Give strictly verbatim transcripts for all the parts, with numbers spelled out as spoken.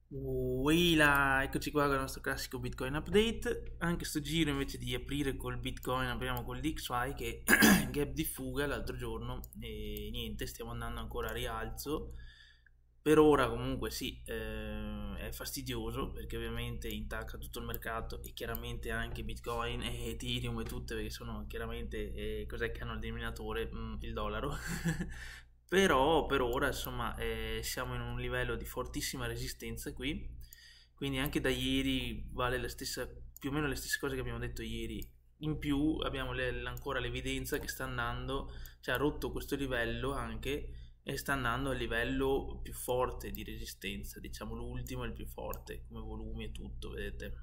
Ui là, eccoci qua con il nostro classico Bitcoin update. Anche sto giro invece di aprire col Bitcoin, apriamo col D X Y che gap di fuga l'altro giorno e niente, stiamo andando ancora a rialzo. Per ora comunque sì, eh, è fastidioso perché ovviamente intacca tutto il mercato e chiaramente anche Bitcoin e Ethereum e tutte perché sono chiaramente, eh, cos'è che hanno il denominatore? Mm, il dollaro. Però per ora insomma eh, siamo in un livello di fortissima resistenza qui, quindi anche da ieri vale la stessa, più o meno le stesse cose che abbiamo detto ieri. In più abbiamo le- ancora l'evidenza che sta andando, cioè ha rotto questo livello anche e sta andando al livello più forte di resistenza, diciamo l'ultimo è il più forte come volumi e tutto, vedete.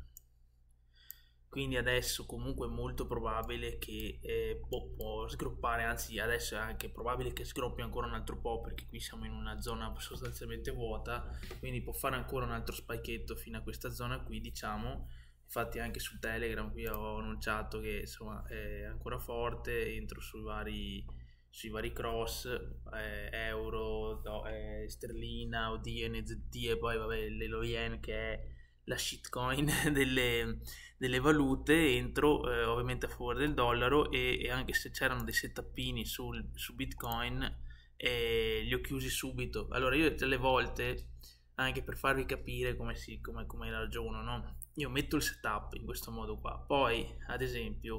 Quindi adesso comunque è molto probabile che eh, può, può sgroppare, anzi adesso è anche probabile che sgroppi ancora un altro po' perché qui siamo in una zona sostanzialmente vuota, quindi può fare ancora un altro spiketto fino a questa zona qui, diciamo. Infatti anche su Telegram qui ho annunciato che insomma è ancora forte, entro sui vari, sui vari cross, eh, euro, do- eh, sterlina, O D, N Z T e poi vabbè l'Elo Yen che è la shitcoin delle, delle valute, entro eh, ovviamente a favore del dollaro e, e anche se c'erano dei settappini sul, su Bitcoin eh, li ho chiusi subito. Allora io delle volte, anche per farvi capire come, si, come, come ragiono, no? Io metto il setup in questo modo qua, poi ad esempio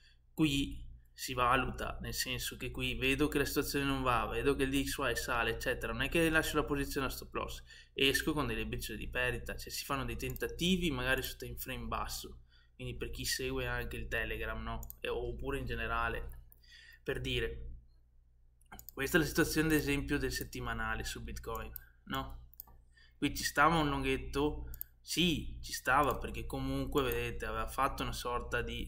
qui si valuta, nel senso che qui vedo che la situazione non va, vedo che il D X Y sale, eccetera, non è che lascio la posizione a stop loss, esco con delle briciole di perdita, cioè si fanno dei tentativi magari su time frame basso, quindi per chi segue anche il Telegram, no? E, oppure in generale, per dire, questa è la situazione ad esempio del settimanale su Bitcoin, no? Qui ci stava un lunghetto, sì, ci stava perché comunque, vedete, aveva fatto una sorta di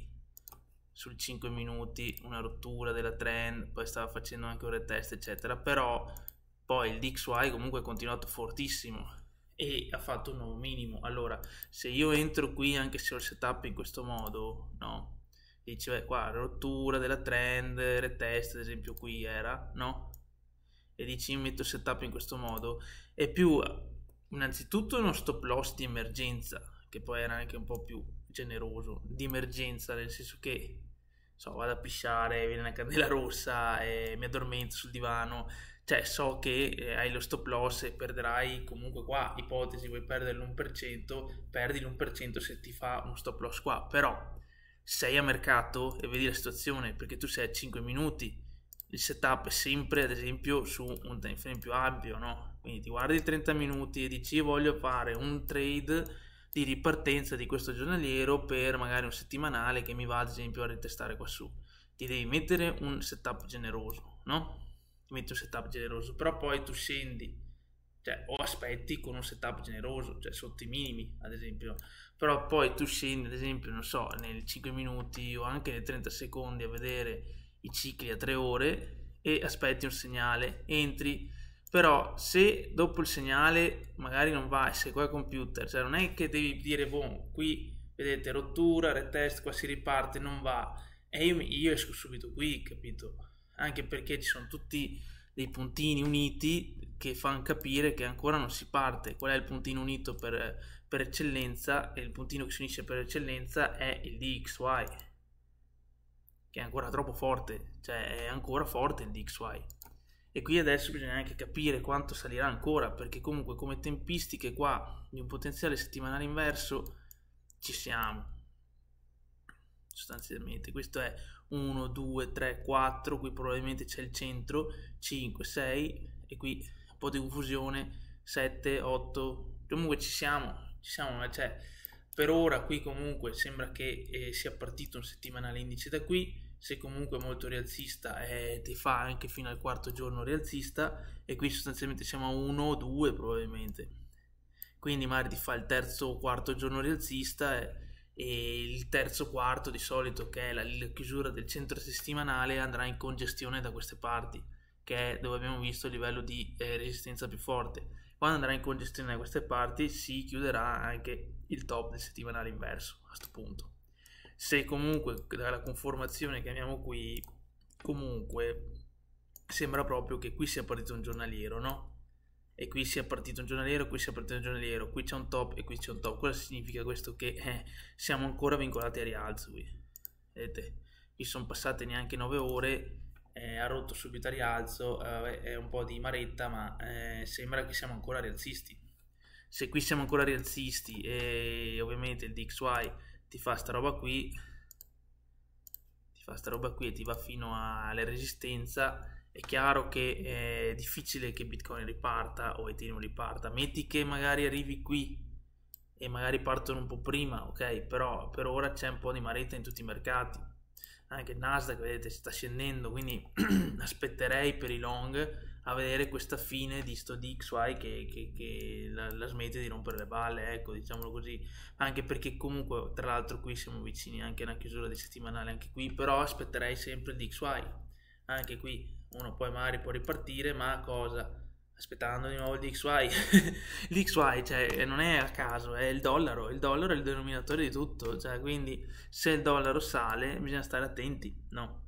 sul cinque minuti, una rottura della trend, poi stava facendo anche un retest, eccetera, però poi il D X Y comunque è continuato fortissimo e ha fatto un nuovo minimo. Allora, se io entro qui anche se ho il setup in questo modo, no? Dice, beh, qua rottura della trend, retest, ad esempio qui era, no? E dici, io metto il setup in questo modo, è più innanzitutto uno stop loss di emergenza, che poi era anche un po' più generoso, di emergenza, nel senso che so, vado a pisciare, viene una candela rossa e mi addormento sul divano, cioè so che eh, hai lo stop loss e perderai comunque qua, ipotesi, vuoi perdere l'uno per cento, perdi l'uno per cento se ti fa uno stop loss qua, però sei a mercato e vedi la situazione perché tu sei a cinque minuti, il setup è sempre ad esempio su un time frame più ampio, no? Quindi ti guardi trenta minuti e dici io voglio fare un trade di ripartenza di questo giornaliero per magari un settimanale che mi va ad esempio a ritestare qua su. Ti devi mettere un setup generoso, no? Ti metti un setup generoso, però poi tu scendi, cioè o aspetti con un setup generoso, cioè sotto i minimi ad esempio, però poi tu scendi ad esempio, non so, nei cinque minuti o anche nei trenta secondi a vedere i cicli a tre ore e aspetti un segnale, entri, però se dopo il segnale magari non va e sei qua al computer, cioè non è che devi dire, boh, qui vedete rottura, retest, qua si riparte, non va, e io, io esco subito qui, capito? Anche perché ci sono tutti dei puntini uniti che fanno capire che ancora non si parte. Qual è il puntino unito per, per eccellenza? E il puntino che si unisce per eccellenza è il D X Y, che è ancora troppo forte, cioè è ancora forte il D X Y. E qui adesso bisogna anche capire quanto salirà ancora, perché comunque come tempistiche qua di un potenziale settimanale inverso ci siamo sostanzialmente. Questo è uno, due, tre, quattro, qui probabilmente c'è il centro, cinque, sei e qui un po' di confusione, sette, otto, comunque ci siamo, ci siamo, cioè per ora qui comunque sembra che eh, sia partito un settimanale indice da qui, se comunque è molto rialzista eh, ti fa anche fino al quarto giorno rialzista e qui sostanzialmente siamo a uno o due probabilmente, quindi magari ti fa il terzo o quarto giorno rialzista e, e il terzo quarto di solito che è la, la chiusura del centro settimanale andrà in congestione da queste parti, che è dove abbiamo visto il livello di eh, resistenza più forte. Quando andrà in congestione da queste parti si chiuderà anche il top del settimanale inverso a questo punto. Se comunque dalla conformazione che abbiamo qui comunque sembra proprio che qui sia partito un giornaliero, no? e qui sia partito un giornaliero, qui sia partito un giornaliero, qui c'è un top e qui c'è un top. Cosa significa questo? Che eh, siamo ancora vincolati a rialzo qui. Vedete, qui sono passate neanche nove ore, eh, ha rotto subito a rialzo, eh, è un po' di maretta, ma eh, sembra che siamo ancora rialzisti. Se qui siamo ancora rialzisti e ovviamente il D X Y ti fa sta roba qui, ti fa sta roba qui e ti va fino alla resistenza, è chiaro che è difficile che Bitcoin riparta o Ethereum riparta. Metti che magari arrivi qui e magari partono un po' prima, ok, però per ora c'è un po' di maretta in tutti i mercati. Anche il Nasdaq, vedete, sta scendendo, quindi aspetterei per i long a vedere questa fine di sto D X Y che, che, che la, la smette di rompere le balle, ecco, diciamolo così. Anche perché comunque, tra l'altro, qui siamo vicini anche a una chiusura di settimanale anche qui, però aspetterei sempre il D X Y. Anche qui uno poi magari può ripartire, ma cosa? Aspettando di nuovo il D X Y. L'D X Y, cioè, non è a caso, è il dollaro. Il dollaro è il denominatore di tutto, cioè, quindi se il dollaro sale bisogna stare attenti, no?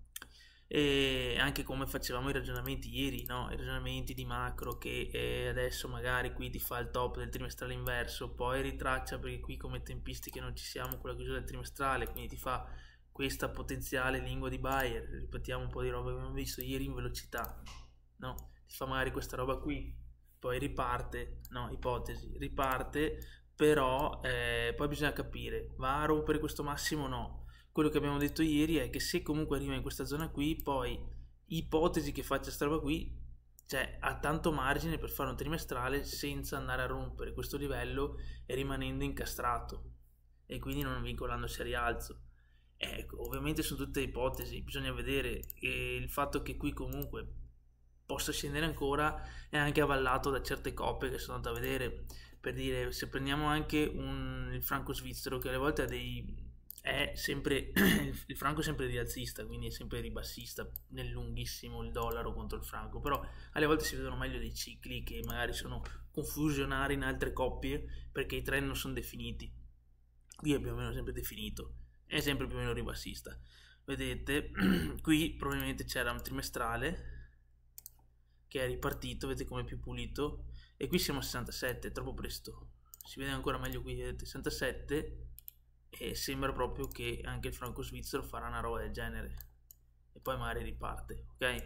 E anche come facevamo i ragionamenti ieri, no? I ragionamenti di macro che eh, adesso magari qui ti fa il top del trimestrale inverso, poi ritraccia perché qui come tempistiche non ci siamo con la chiusura del trimestrale, quindi ti fa questa potenziale lingua di buyer. Ripetiamo un po' di roba che abbiamo visto ieri in velocità, no? Ti fa magari questa roba qui, poi riparte, no, ipotesi, riparte, però eh, poi bisogna capire, va a rompere questo massimo o no? Quello che abbiamo detto ieri è che se comunque arriva in questa zona qui, poi ipotesi che faccia questa roba qui, cioè ha tanto margine per fare un trimestrale senza andare a rompere questo livello e rimanendo incastrato e quindi non vincolandosi a rialzo. Ecco, ovviamente sono tutte ipotesi, bisogna vedere, e il fatto che qui comunque possa scendere ancora è anche avallato da certe coppie che sono andate a vedere. Per dire, se prendiamo anche un, il franco svizzero, che alle volte ha dei, è sempre il franco è sempre rialzista, quindi è sempre ribassista nel lunghissimo il dollaro contro il franco, però alle volte si vedono meglio dei cicli che magari sono confusionari in altre coppie perché i trend non sono definiti. Qui è più o meno sempre definito, è sempre più o meno ribassista. Vedete, qui probabilmente c'era un trimestrale che è ripartito, vedete come è più pulito, e qui siamo a sessantasette, è troppo presto, si vede ancora meglio qui, vedete, sessantasette, e sembra proprio che anche il franco svizzero farà una roba del genere e poi magari riparte, ok?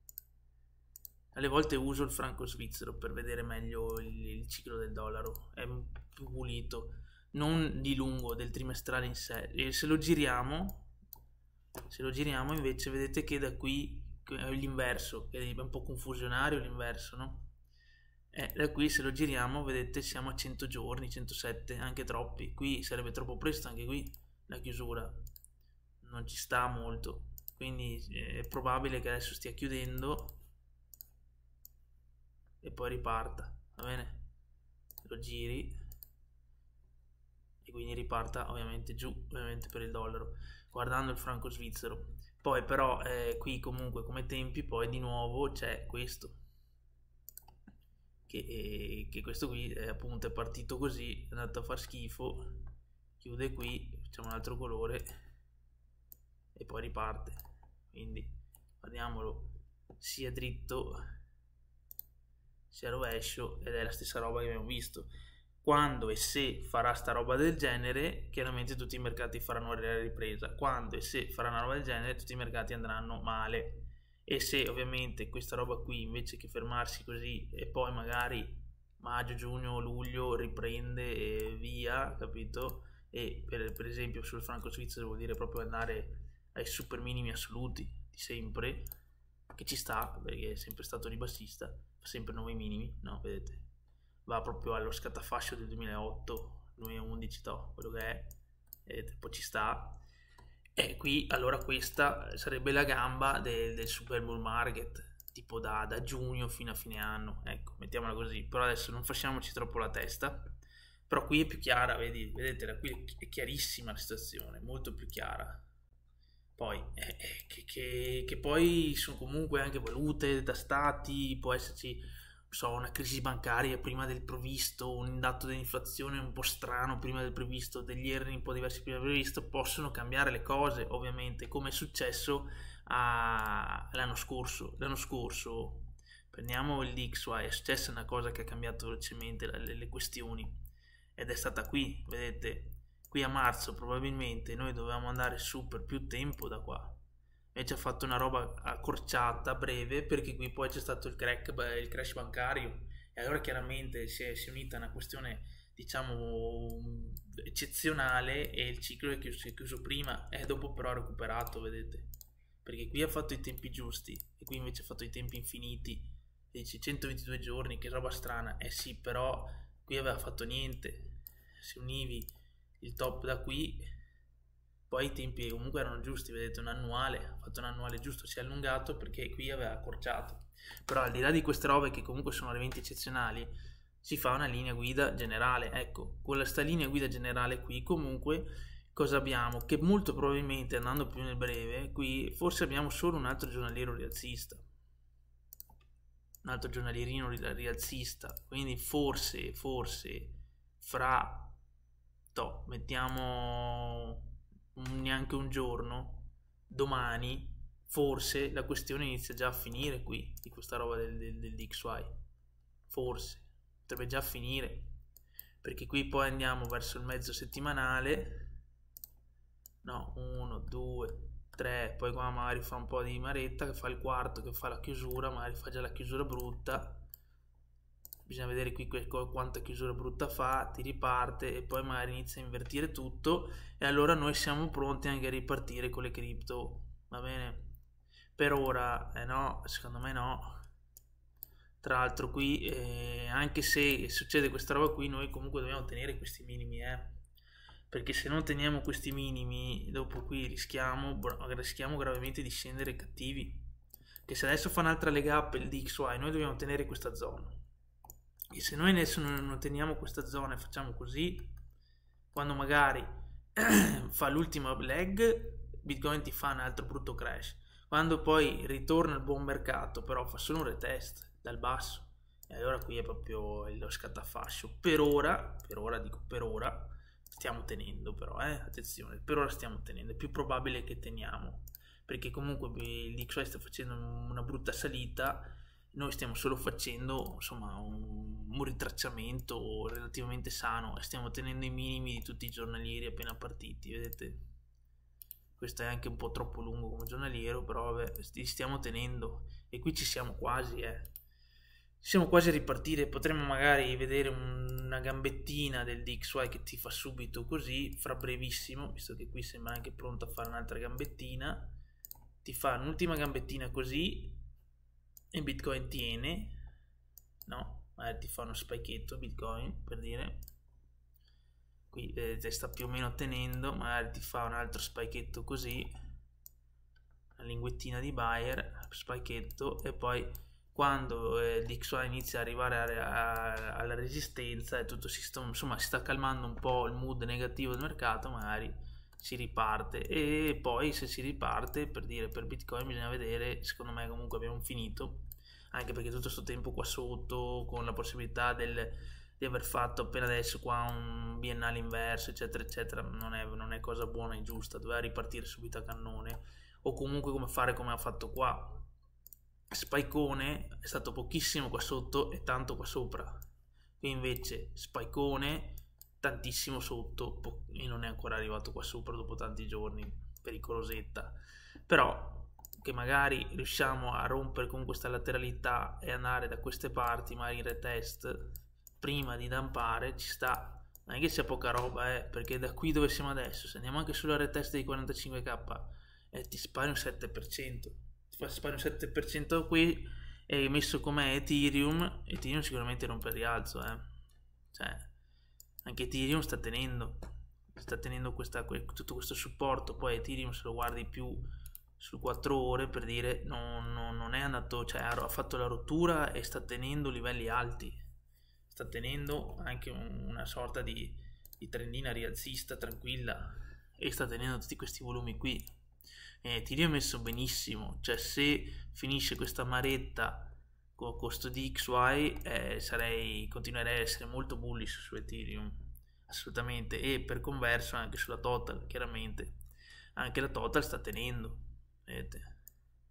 Alle volte uso il franco svizzero per vedere meglio il, il ciclo del dollaro, è più pulito, non di lungo del trimestrale in sé. E se lo giriamo se lo giriamo invece vedete che da qui è l'inverso, che è un po' confusionario l'inverso, no? Eh, da qui se lo giriamo vedete siamo a cento giorni, centosette, anche troppi. Qui sarebbe troppo presto, anche qui la chiusura non ci sta molto, quindi è probabile che adesso stia chiudendo e poi riparta, va bene? Lo giri e quindi riparta ovviamente giù, ovviamente per il dollaro, guardando il franco svizzero. Poi però eh, qui comunque come tempi poi di nuovo c'è questo che, eh, che questo qui è appunto è partito così, è andato a far schifo, chiude qui, facciamo un altro colore e poi riparte. Quindi guardiamolo sia dritto sia rovescio ed è la stessa roba che abbiamo visto. Quando e se farà sta roba del genere, chiaramente tutti i mercati faranno la ripresa. Quando e se farà una roba del genere, tutti i mercati andranno male. E se ovviamente questa roba qui, invece che fermarsi così e poi magari maggio, giugno, luglio riprende e via, capito? E per, per esempio sul franco svizzero vuol dire proprio andare ai super minimi assoluti di sempre, che ci sta perché è sempre stato ribassista, fa sempre nuovi minimi, no? Vedete? Va proprio allo scatafascio del duemilaotto, duemilaundici, no, quello che è, e poi ci sta. E qui allora questa sarebbe la gamba del, del super bull market, tipo da, da giugno fino a fine anno, ecco, mettiamola così. Però adesso non facciamoci troppo la testa, però qui è più chiara, vedi, vedete, da qui è chiarissima la situazione, molto più chiara. Poi eh, eh, che, che, che poi sono comunque anche valute da stati, può esserci so, una crisi bancaria prima del previsto, un dato dell'inflazione un po' strano prima del previsto, degli earning un po' diversi prima del previsto, possono cambiare le cose ovviamente, come è successo a... l'anno scorso. L'anno scorso prendiamo il D X Y, è successa una cosa che ha cambiato velocemente le, le questioni, ed è stata qui, vedete, qui a marzo probabilmente noi dovevamo andare su per più tempo da qua, invece ha fatto una roba accorciata, breve, perché qui poi c'è stato il crack, il crash bancario, e allora chiaramente si è, si è unita una questione, diciamo, eccezionale, e il ciclo è chiuso, è chiuso prima, e dopo però ha recuperato, vedete, perché qui ha fatto i tempi giusti e qui invece ha fatto i tempi infiniti. Dici centoventidue giorni, che roba strana. Eh sì, però qui aveva fatto niente. Se univi il top da qui, poi i tempi comunque erano giusti, vedete, un annuale, ha fatto un annuale giusto, si è allungato perché qui aveva accorciato. Però al di là di queste robe che comunque sono eventi eccezionali, si fa una linea guida generale. Ecco, con questa linea guida generale qui comunque cosa abbiamo? Che molto probabilmente, andando più nel breve, qui forse abbiamo solo un altro giornaliero rialzista, un altro giornalierino rialzista, quindi forse, forse fra, to, mettiamo un, neanche un giorno, domani, forse la questione inizia già a finire qui, di questa roba del, del, del D X Y, forse, potrebbe già finire, perché qui poi andiamo verso il mezzo settimanale, no, uno, due, tre, poi qua magari fa un po' di maretta, che fa il quarto, che fa la chiusura, magari fa già la chiusura brutta, bisogna vedere qui quanta chiusura brutta fa, ti riparte e poi magari inizia a invertire tutto, e allora noi siamo pronti anche a ripartire con le cripto, va bene? Per ora eh no, secondo me no. Tra l'altro qui eh, anche se succede questa roba qui, noi comunque dobbiamo tenere questi minimi, eh perché se non teniamo questi minimi dopo qui rischiamo, rischiamo gravemente di scendere cattivi, che se adesso fa un'altra leg up il D X Y noi dobbiamo tenere questa zona, e se noi adesso non teniamo questa zona e facciamo così, quando magari fa l'ultima leg Bitcoin ti fa un altro brutto crash, quando poi ritorna il buon mercato però fa solo un retest dal basso, e allora qui è proprio lo scattafascio. Per ora, per ora dico per ora stiamo tenendo, però eh, attenzione, per ora stiamo tenendo, è più probabile che teniamo, perché comunque il D X Y sta facendo una brutta salita, noi stiamo solo facendo insomma un, un ritracciamento relativamente sano, e stiamo tenendo i minimi di tutti i giornalieri appena partiti, vedete, questo è anche un po' troppo lungo come giornaliero, però vabbè, li stiamo tenendo, e qui ci siamo quasi, eh siamo quasi a ripartire, potremmo magari vedere una gambettina del D X Y che ti fa subito così, fra brevissimo, visto che qui sembra anche pronto a fare un'altra gambettina, ti fa un'ultima gambettina così, e Bitcoin tiene, no, magari ti fa uno spiketto Bitcoin, per dire, qui vedete sta più o meno tenendo, magari ti fa un altro spiketto così, una linguettina di buyer, spiketto, e poi quando eh, l'D X Y inizia ad arrivare a, a, alla resistenza e tutto si sta, insomma, si sta calmando un po' il mood negativo del mercato, magari si riparte, e poi se si riparte, per dire, per Bitcoin bisogna vedere, secondo me comunque abbiamo finito, anche perché tutto questo tempo qua sotto, con la possibilità del, di aver fatto appena adesso qua un biennale inverso eccetera eccetera, non è, non è cosa buona e giusta, doveva ripartire subito a cannone, o comunque come fare come ha fatto qua. Spikone è stato pochissimo qua sotto e tanto qua sopra, qui invece spikone tantissimo sotto e non è ancora arrivato qua sopra dopo tanti giorni, pericolosetta, però che magari riusciamo a rompere con questa lateralità e andare da queste parti magari in retest prima di dampare, ci sta, non è che sia poca roba, eh, perché da qui dove siamo adesso, se andiamo anche sulla retest dei quarantacinque K, eh, ti spari un sette per cento, spari un sette per cento qui, e messo come Ethereum, Ethereum sicuramente rompe il rialzo, eh. Cioè, anche Ethereum sta tenendo, sta tenendo questa, tutto questo supporto, poi Ethereum se lo guardi più su quattro ore, per dire, non, non, non è andato, cioè ha fatto la rottura e sta tenendo livelli alti, sta tenendo anche un, una sorta di, di trendina rialzista tranquilla, e sta tenendo tutti questi volumi qui. Eh, Ethereum è messo benissimo, cioè se finisce questa maretta con costo di X Y, eh, sarei, continuerei a essere molto bullish su Ethereum, assolutamente, e per converso anche sulla Total, chiaramente anche la Total sta tenendo, vedete,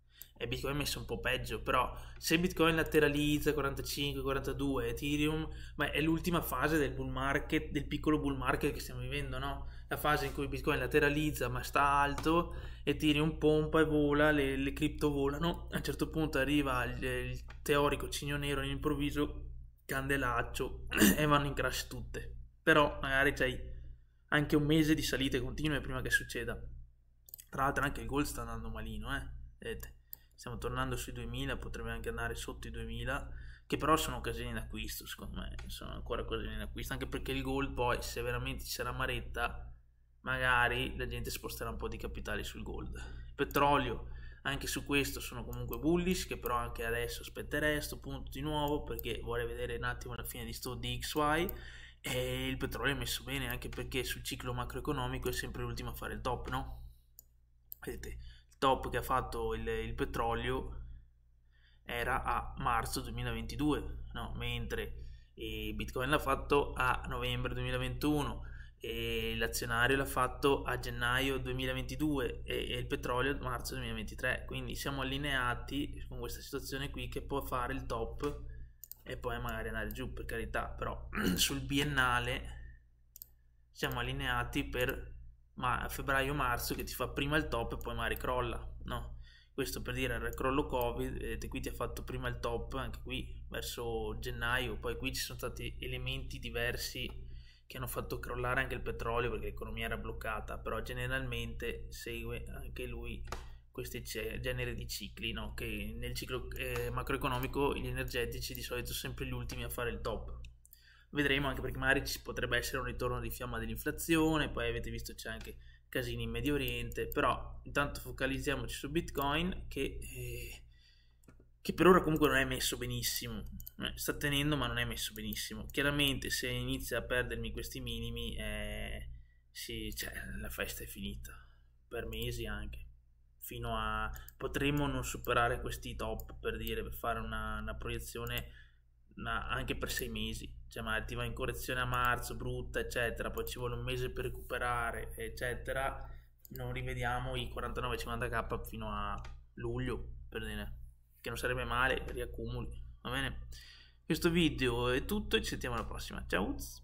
e Bitcoin è messo un po' peggio, però se Bitcoin lateralizza quarantacinque quarantadue, Ethereum, ma è l'ultima fase del bull market, del piccolo bull market che stiamo vivendo, no? La fase in cui Bitcoin lateralizza ma sta alto, Ethereum pompa e vola, le, le cripto volano, a un certo punto arriva il, il teorico cigno nero all'improvviso, candelaccio e vanno in crash tutte. Però magari c'hai anche un mese di salite continue prima che succeda. Tra l'altro anche il gold sta andando malino, eh. Vedete, stiamo tornando sui duemila, potrebbe anche andare sotto i duemila, che però sono occasioni d'acquisto, secondo me, sono ancora occasioni d'acquisto, anche perché il gold poi, se veramente ci sarà maretta, magari la gente sposterà un po' di capitali sul gold. Il petrolio, anche su questo sono comunque bullish, che però anche adesso aspetterei sto punto di nuovo, perché vorrei vedere un attimo la fine di sto D X Y. E il petrolio è messo bene anche perché sul ciclo macroeconomico è sempre l'ultimo a fare il top, no? Vedete, il top che ha fatto il, il petrolio era a marzo duemilaventidue, no? Mentre eh, Bitcoin l'ha fatto a novembre duemilaventuno, e l'azionario l'ha fatto a gennaio duemilaventidue e, e il petrolio a marzo duemilaventitré. Quindi siamo allineati con questa situazione qui che può fare il top e poi magari andare giù, per carità, però sul biennale siamo allineati per ma febbraio-marzo, che ti fa prima il top e poi magari crolla, no? Questo per dire il crollo Covid, vedete qui ti ha fatto prima il top, anche qui verso gennaio, poi qui ci sono stati elementi diversi che hanno fatto crollare anche il petrolio perché l'economia era bloccata, però generalmente segue anche lui questi generi di cicli, no? Che nel ciclo eh, macroeconomico gli energetici di solito sono sempre gli ultimi a fare il top. Vedremo, anche perché magari ci potrebbe essere un ritorno di fiamma dell'inflazione, poi avete visto c'è anche casini in Medio Oriente, però intanto focalizziamoci su Bitcoin che, eh, che per ora comunque non è messo benissimo, eh, sta tenendo ma non è messo benissimo. Chiaramente se inizia a perdermi questi minimi eh, sì, cioè, la festa è finita, per mesi anche. Fino a potremmo non superare questi top, per dire, per fare una, una proiezione ma anche per sei mesi, cioè magari ti va in correzione a marzo brutta eccetera, poi ci vuole un mese per recuperare eccetera, non rivediamo i quarantanove cinquanta k fino a luglio, per dire, che non sarebbe male, riaccumuli, va bene? Questo video è tutto e ci sentiamo alla prossima, ciao.